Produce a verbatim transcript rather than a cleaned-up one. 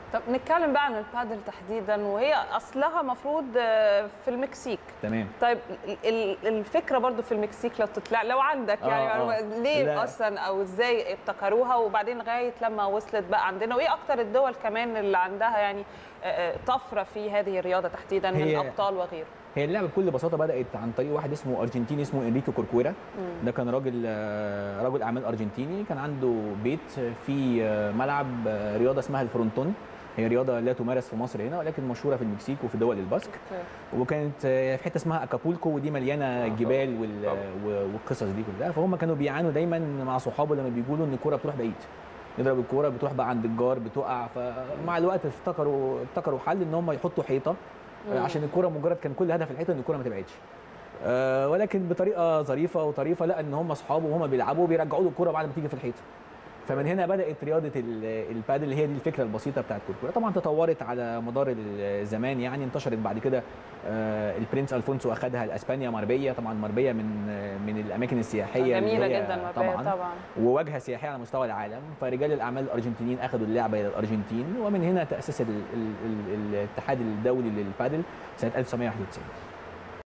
طب نتكلم بقى عن البادل تحديدا، وهي اصلها مفروض في المكسيك. تمام. طيب الفكره برضو في المكسيك لو تطلع لو عندك يعني آه معلومه آه. ليه لا. اصلا او ازاي ابتكروها وبعدين لغايه لما وصلت بقى عندنا، وايه اكتر الدول كمان اللي عندها يعني طفره في هذه الرياضه تحديدا من ابطال وغيره؟ هي اللعبه بكل بساطه بدات عن طريق واحد اسمه ارجنتيني اسمه انريكو كوركويرا. ده كان راجل رجل اعمال ارجنتيني، كان عنده بيت في ملعب رياضه اسمها الفرونتون. هي رياضه لا تمارس في مصر هنا ولكن مشهوره في المكسيك وفي دول الباسك. وكانت في حته اسمها اكابولكو، ودي مليانه جبال والقصص دي كلها. فهم كانوا بيعانوا دايما مع صحابه لما بيقولوا ان الكوره بتروح بعيد، نضرب الكوره بتروح بقى عند الجار بتقع. فمع الوقت افتكروا ابتكروا حل ان هم يحطوا حيطه عشان الكوره، مجرد كان كل هدف الحيطه ان الكوره ما تبعدش. أه ولكن بطريقه ظريفه وطريفه، لا ان هم اصحابه وهم بيلعبوا بيرجعوا له الكوره بعد ما تيجي في الحيطه. فمن هنا بدات رياضه البادل، هي دي الفكره البسيطه بتاعت كوركويرا. طبعا تطورت على مدار الزمان، يعني انتشرت بعد كده. البرنس الفونسو اخذها لاسبانيا، ماربيا. طبعا ماربيا من من الاماكن السياحيه جميله جدا ماربيا طبعا, طبعا وواجهه سياحيه على مستوى العالم. فرجال الاعمال الارجنتينيين اخذوا اللعبه الى الارجنتين، ومن هنا تاسس الاتحاد الدولي للبادل سنه ألف وتسعمائة وواحد وتسعين.